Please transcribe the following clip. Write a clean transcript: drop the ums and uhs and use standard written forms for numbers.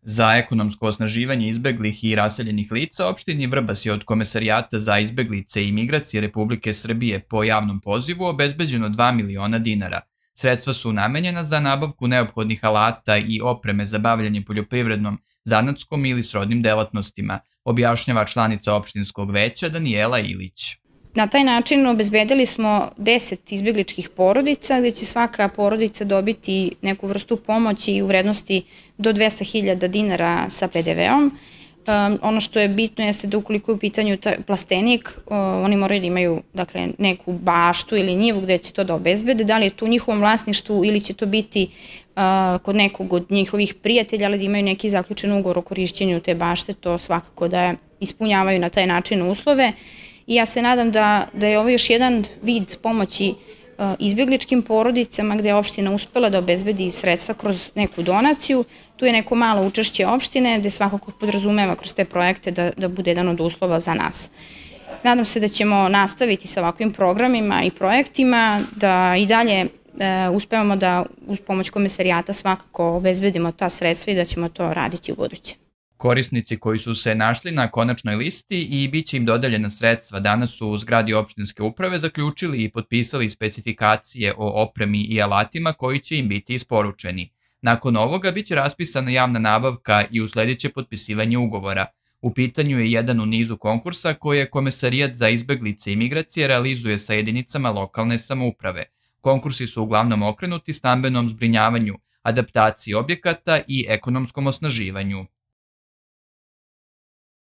Za ekonomsko osnaživanje izbeglih i raseljenih lica opštini Vrbas je od Komesarijata za izbeglice i migracije Republike Srbije po javnom pozivu obezbeđeno 2 miliona dinara. Sredstva su namenjena za nabavku neophodnih alata i opreme za bavljanje poljoprivrednom, zanatskom ili srodnim delatnostima, objašnjava članica opštinskog veća Danijela Ilić. Na taj način obezbedili smo 10 izbegličkih porodica, gde će svaka porodica dobiti neku vrstu pomoći u vrednosti do 200.000 dinara sa PDV-om. Ono što je bitno jeste da ukoliko je u pitanju plastenik, oni moraju da imaju neku baštu ili njivu gde će to da obezbede, da li je to u njihovom vlasništvu ili će to biti kod nekog od njihovih prijatelja, ali da imaju neki zaključen ugovor o korišćenju te bašte, to svakako da ispunjavaju na taj način uslove. I ja se nadam da je ovo još jedan vid pomoći izbegličkim porodicama gde je opština uspela da obezbedi sredstva kroz neku donaciju. Tu je neko malo učešće opštine gde svakako podrazumeva kroz te projekte da bude jedan od uslova za nas. Nadam se da ćemo nastaviti sa ovakvim programima i projektima, da i dalje uspevamo da uz pomoć Komesarijata svakako obezbedimo ta sredstva i da ćemo to raditi u buduće. Korisnici koji su se našli na konačnoj listi i bit će im dodeljena sredstva danas su u zgradi opštinske uprave zaključili i potpisali specifikacije o opremi i alatima koji će im biti isporučeni. Nakon ovoga bit će raspisana javna nabavka i usledit će potpisivanje ugovora. U pitanju je jedan u nizu konkursa koje Komesarijat za izbeglice i migracije realizuje sa jedinicama lokalne samouprave. Konkursi su uglavnom okrenuti stambenom zbrinjavanju, adaptaciji objekata i ekonomskom osnaživanju.